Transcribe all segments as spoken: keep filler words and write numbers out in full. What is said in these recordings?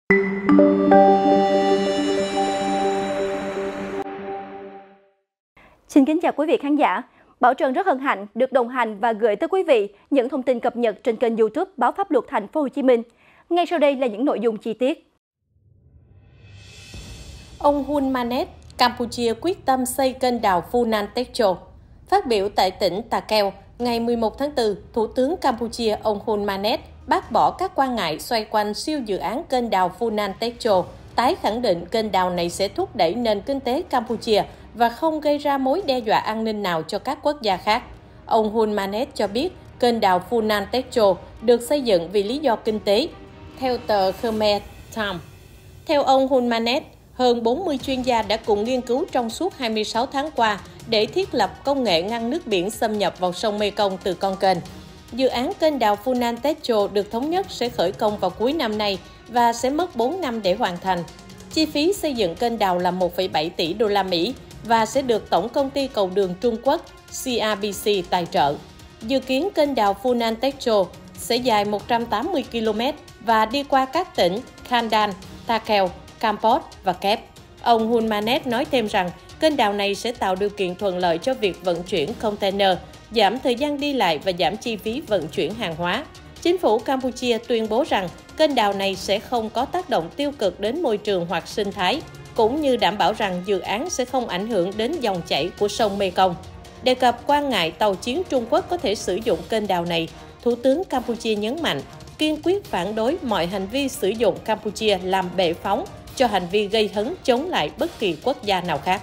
Xin kính chào quý vị khán giả. Bảo Trân rất hân hạnh được đồng hành và gửi tới quý vị những thông tin cập nhật trên kênh YouTube Báo Pháp Luật Thành phố Hồ Chí Minh. Ngay sau đây là những nội dung chi tiết. Ông Hun Manet, Campuchia quyết tâm xây kênh đào Funan Techo. Phát biểu tại tỉnh Takeo, ngày mười một tháng tư, Thủ tướng Campuchia ông Hun Manet bác bỏ các quan ngại xoay quanh siêu dự án kênh đào Funan Techo, tái khẳng định kênh đào này sẽ thúc đẩy nền kinh tế Campuchia và không gây ra mối đe dọa an ninh nào cho các quốc gia khác. Ông Hun Manet cho biết kênh đào Funan Techo được xây dựng vì lý do kinh tế. Theo tờ Khmer Times, theo ông Hun Manet, hơn bốn mươi chuyên gia đã cùng nghiên cứu trong suốt hai mươi sáu tháng qua để thiết lập công nghệ ngăn nước biển xâm nhập vào sông Mekong từ con kênh. Dự án kênh đào Funan Techo được thống nhất sẽ khởi công vào cuối năm nay và sẽ mất bốn năm để hoàn thành. Chi phí xây dựng kênh đào là một phẩy bảy tỷ đô la Mỹ và sẽ được Tổng công ty Cầu đường Trung Quốc C R B C tài trợ. Dự kiến kênh đào Funan Techo sẽ dài một trăm tám mươi ki lô mét và đi qua các tỉnh Khandan, Takeo, Kampot và Kép. Ông Hun Manet nói thêm rằng kênh đào này sẽ tạo điều kiện thuận lợi cho việc vận chuyển container, giảm thời gian đi lại và giảm chi phí vận chuyển hàng hóa. Chính phủ Campuchia tuyên bố rằng kênh đào này sẽ không có tác động tiêu cực đến môi trường hoặc sinh thái, cũng như đảm bảo rằng dự án sẽ không ảnh hưởng đến dòng chảy của sông Mekong. Đề cập quan ngại tàu chiến Trung Quốc có thể sử dụng kênh đào này, Thủ tướng Campuchia nhấn mạnh kiên quyết phản đối mọi hành vi sử dụng Campuchia làm bệ phóng cho hành vi gây hấn chống lại bất kỳ quốc gia nào khác.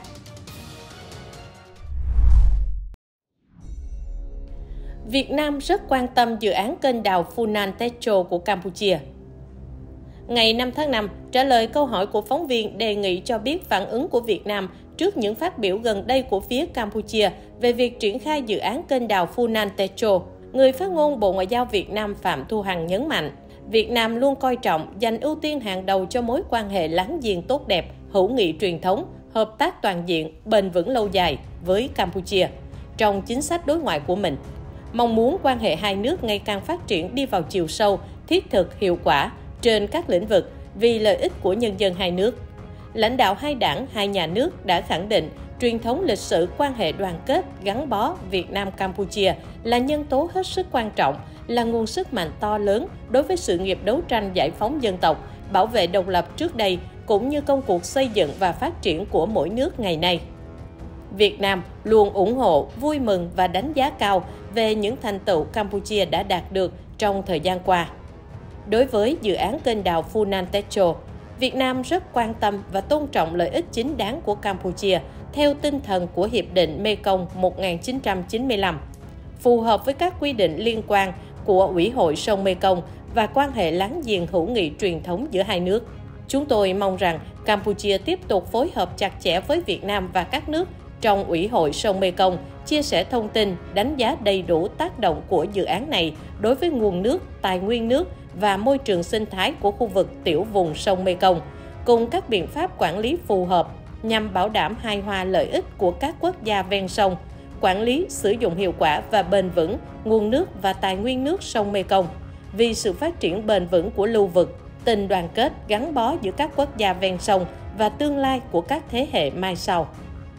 Việt Nam rất quan tâm dự án kênh đào Funan Techo của Campuchia. Ngày năm tháng năm, trả lời câu hỏi của phóng viên đề nghị cho biết phản ứng của Việt Nam trước những phát biểu gần đây của phía Campuchia về việc triển khai dự án kênh đào Funan Techo, người phát ngôn Bộ Ngoại giao Việt Nam Phạm Thu Hằng nhấn mạnh, Việt Nam luôn coi trọng, dành ưu tiên hàng đầu cho mối quan hệ láng giềng tốt đẹp, hữu nghị truyền thống, hợp tác toàn diện, bền vững lâu dài với Campuchia trong chính sách đối ngoại của mình. Mong muốn quan hệ hai nước ngày càng phát triển đi vào chiều sâu, thiết thực, hiệu quả trên các lĩnh vực vì lợi ích của nhân dân hai nước. Lãnh đạo hai đảng, hai nhà nước đã khẳng định truyền thống lịch sử quan hệ đoàn kết, gắn bó Việt Nam-Campuchia là nhân tố hết sức quan trọng, là nguồn sức mạnh to lớn đối với sự nghiệp đấu tranh giải phóng dân tộc, bảo vệ độc lập trước đây, cũng như công cuộc xây dựng và phát triển của mỗi nước ngày nay. Việt Nam luôn ủng hộ, vui mừng và đánh giá cao về những thành tựu Campuchia đã đạt được trong thời gian qua. Đối với dự án kênh đào Funan Techo, Việt Nam rất quan tâm và tôn trọng lợi ích chính đáng của Campuchia theo tinh thần của Hiệp định Mekong một nghìn chín trăm chín mươi lăm, phù hợp với các quy định liên quan của Ủy hội sông Mekong và quan hệ láng giềng hữu nghị truyền thống giữa hai nước. Chúng tôi mong rằng Campuchia tiếp tục phối hợp chặt chẽ với Việt Nam và các nước trong Ủy hội sông Mekong, chia sẻ thông tin, đánh giá đầy đủ tác động của dự án này đối với nguồn nước, tài nguyên nước và môi trường sinh thái của khu vực tiểu vùng sông Mekong, cùng các biện pháp quản lý phù hợp nhằm bảo đảm hài hòa lợi ích của các quốc gia ven sông, quản lý, sử dụng hiệu quả và bền vững nguồn nước và tài nguyên nước sông Mekong, vì sự phát triển bền vững của lưu vực, tình đoàn kết gắn bó giữa các quốc gia ven sông và tương lai của các thế hệ mai sau.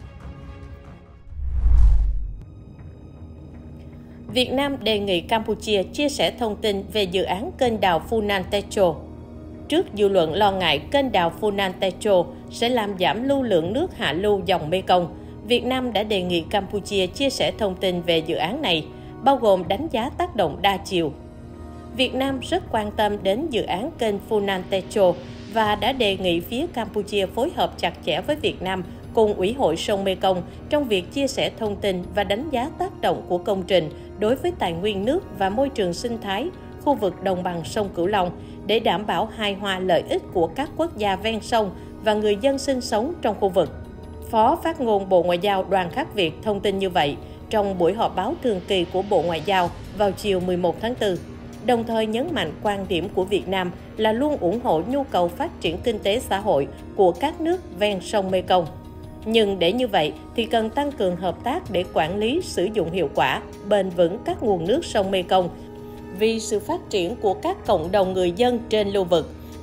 Việt Nam đề nghị Campuchia chia sẻ thông tin về dự án kênh đào Funan Techo. Trước dư luận lo ngại kênh đào Funan Techo sẽ làm giảm lưu lượng nước hạ lưu dòng Mekong, Việt Nam đã đề nghị Campuchia chia sẻ thông tin về dự án này, bao gồm đánh giá tác động đa chiều. Việt Nam rất quan tâm đến dự án kênh Funan Techo và đã đề nghị phía Campuchia phối hợp chặt chẽ với Việt Nam cùng Ủy hội sông Mekong trong việc chia sẻ thông tin và đánh giá tác động của công trình đối với tài nguyên nước và môi trường sinh thái, khu vực đồng bằng sông Cửu Long để đảm bảo hài hòa lợi ích của các quốc gia ven sông và người dân sinh sống trong khu vực. Phó phát ngôn Bộ Ngoại giao Đoàn Khắc Việt thông tin như vậy trong buổi họp báo thường kỳ của Bộ Ngoại giao vào chiều mười một tháng tư, đồng thời nhấn mạnh quan điểm của Việt Nam là luôn ủng hộ nhu cầu phát triển kinh tế xã hội của các nước ven sông Mekong. Nhưng để như vậy thì cần tăng cường hợp tác để quản lý, sử dụng hiệu quả, bền vững các nguồn nước sông Mekong vì sự phát triển của các cộng đồng người dân trên lưu vực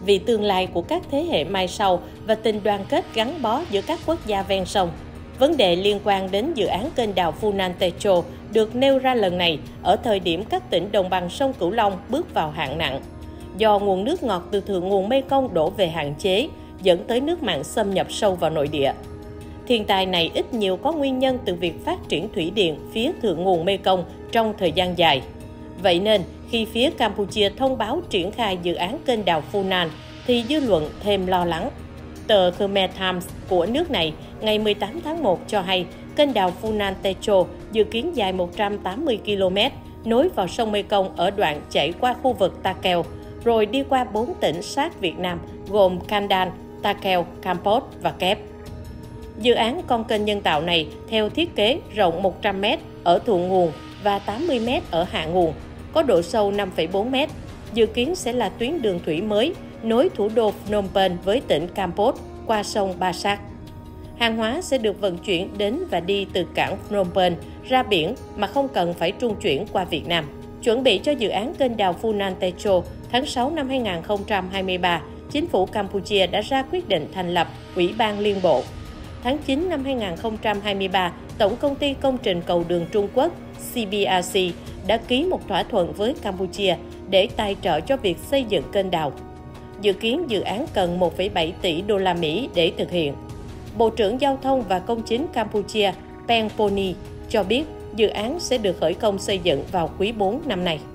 vì tương lai của các thế hệ mai sau và tình đoàn kết gắn bó giữa các quốc gia ven sông. Vấn đề liên quan đến dự án kênh đào Funan Techo được nêu ra lần này ở thời điểm các tỉnh đồng bằng sông Cửu Long bước vào hạn nặng. Do nguồn nước ngọt từ thượng nguồn Mekong đổ về hạn chế, dẫn tới nước mặn xâm nhập sâu vào nội địa. Thiên tai này ít nhiều có nguyên nhân từ việc phát triển thủy điện phía thượng nguồn Mekong trong thời gian dài. Vậy nên, khi phía Campuchia thông báo triển khai dự án kênh đào Funan, thì dư luận thêm lo lắng. Tờ Khmer Times của nước này ngày mười tám tháng một cho hay kênh đào Funan Techo dự kiến dài một trăm tám mươi ki lô mét, nối vào sông Mekong ở đoạn chảy qua khu vực Ta Keo, rồi đi qua bốn tỉnh sát Việt Nam gồm Kandan, Ta Keo, Kampot và Kép. Dự án con kênh nhân tạo này theo thiết kế rộng một trăm mét ở thượng nguồn và tám mươi mét ở hạ nguồn, có độ sâu năm phẩy bốn mét, dự kiến sẽ là tuyến đường thủy mới nối thủ đô Phnom Penh với tỉnh Kampot qua sông Ba Sac. Hàng hóa sẽ được vận chuyển đến và đi từ cảng Phnom Penh ra biển mà không cần phải trung chuyển qua Việt Nam. Chuẩn bị cho dự án kênh đào Funan Techo, tháng sáu năm hai nghìn không trăm hai mươi ba, chính phủ Campuchia đã ra quyết định thành lập Ủy ban Liên bộ. Tháng chín năm hai nghìn không trăm hai mươi ba, Tổng công ty Công trình Cầu đường Trung Quốc C B R C đã ký một thỏa thuận với Campuchia để tài trợ cho việc xây dựng kênh đào. Dự kiến dự án cần một phẩy bảy tỷ đô la Mỹ để thực hiện. Bộ trưởng Giao thông và Công chính Campuchia Peng Pony cho biết dự án sẽ được khởi công xây dựng vào quý bốn năm nay.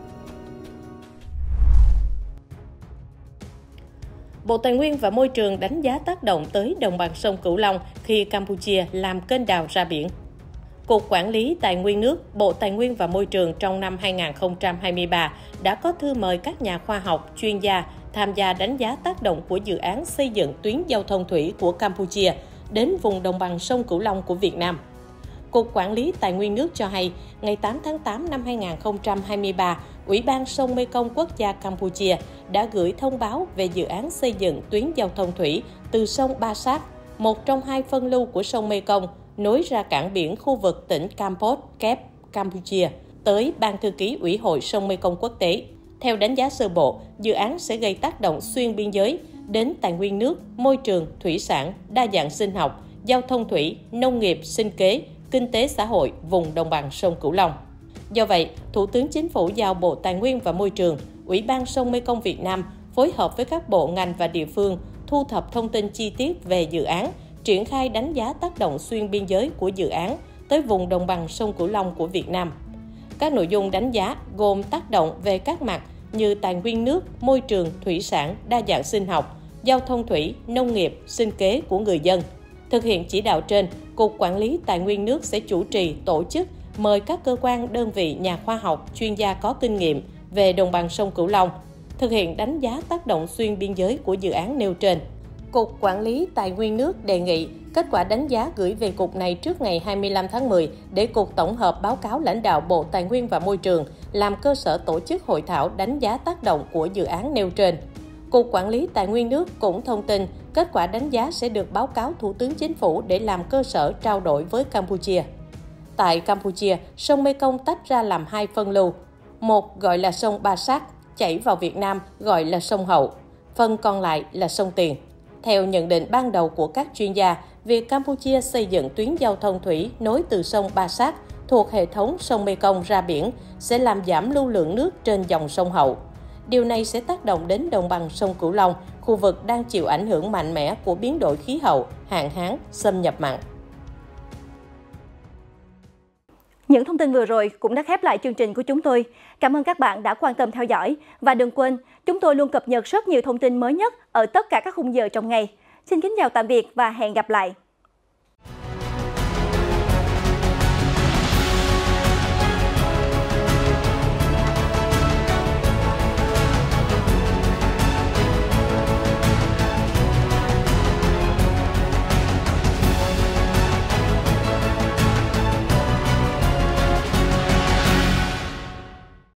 Bộ Tài nguyên và Môi trường đánh giá tác động tới đồng bằng sông Cửu Long khi Campuchia làm kênh đào ra biển. Cục Quản lý Tài nguyên nước, Bộ Tài nguyên và Môi trường trong năm hai nghìn không trăm hai mươi ba đã có thư mời các nhà khoa học, chuyên gia tham gia đánh giá tác động của dự án xây dựng tuyến giao thông thủy của Campuchia đến vùng đồng bằng sông Cửu Long của Việt Nam. Cục Quản lý Tài nguyên nước cho hay, ngày tám tháng tám năm hai nghìn không trăm hai mươi ba, Ủy ban sông Mekong Quốc gia Campuchia đã gửi thông báo về dự án xây dựng tuyến giao thông thủy từ sông Ba Sac, một trong hai phân lưu của sông Mekong, nối ra cảng biển khu vực tỉnh Kampot, Kép, Campuchia, tới Ban Thư ký Ủy hội sông Mekong quốc tế. Theo đánh giá sơ bộ, dự án sẽ gây tác động xuyên biên giới đến tài nguyên nước, môi trường, thủy sản, đa dạng sinh học, giao thông thủy, nông nghiệp, sinh kế, kinh tế xã hội vùng đồng bằng sông Cửu Long. Do vậy, Thủ tướng Chính phủ giao Bộ Tài nguyên và Môi trường, Ủy ban sông Mekong Việt Nam phối hợp với các bộ ngành và địa phương thu thập thông tin chi tiết về dự án, triển khai đánh giá tác động xuyên biên giới của dự án tới vùng đồng bằng sông Cửu Long của Việt Nam. Các nội dung đánh giá gồm tác động về các mặt như tài nguyên nước, môi trường, thủy sản, đa dạng sinh học, giao thông thủy, nông nghiệp, sinh kế của người dân. Thực hiện chỉ đạo trên, Cục Quản lý Tài nguyên nước sẽ chủ trì tổ chức mời các cơ quan, đơn vị, nhà khoa học, chuyên gia có kinh nghiệm về đồng bằng sông Cửu Long, thực hiện đánh giá tác động xuyên biên giới của dự án nêu trên. Cục Quản lý Tài nguyên nước đề nghị kết quả đánh giá gửi về Cục này trước ngày hai mươi lăm tháng mười để Cục tổng hợp báo cáo lãnh đạo Bộ Tài nguyên và Môi trường làm cơ sở tổ chức hội thảo đánh giá tác động của dự án nêu trên. Cục Quản lý Tài nguyên nước cũng thông tin kết quả đánh giá sẽ được báo cáo Thủ tướng Chính phủ để làm cơ sở trao đổi với Campuchia. Tại Campuchia, sông Mekong tách ra làm hai phân lưu. Một gọi là sông Ba Sac, chảy vào Việt Nam gọi là sông Hậu. Phần còn lại là sông Tiền. Theo nhận định ban đầu của các chuyên gia, việc Campuchia xây dựng tuyến giao thông thủy nối từ sông Ba Sac thuộc hệ thống sông Mekong ra biển sẽ làm giảm lưu lượng nước trên dòng sông Hậu. Điều này sẽ tác động đến đồng bằng sông Cửu Long, khu vực đang chịu ảnh hưởng mạnh mẽ của biến đổi khí hậu, hạn hán, xâm nhập mặn. Những thông tin vừa rồi cũng đã khép lại chương trình của chúng tôi. Cảm ơn các bạn đã quan tâm theo dõi. Và đừng quên, chúng tôi luôn cập nhật rất nhiều thông tin mới nhất ở tất cả các khung giờ trong ngày. Xin kính chào tạm biệt và hẹn gặp lại.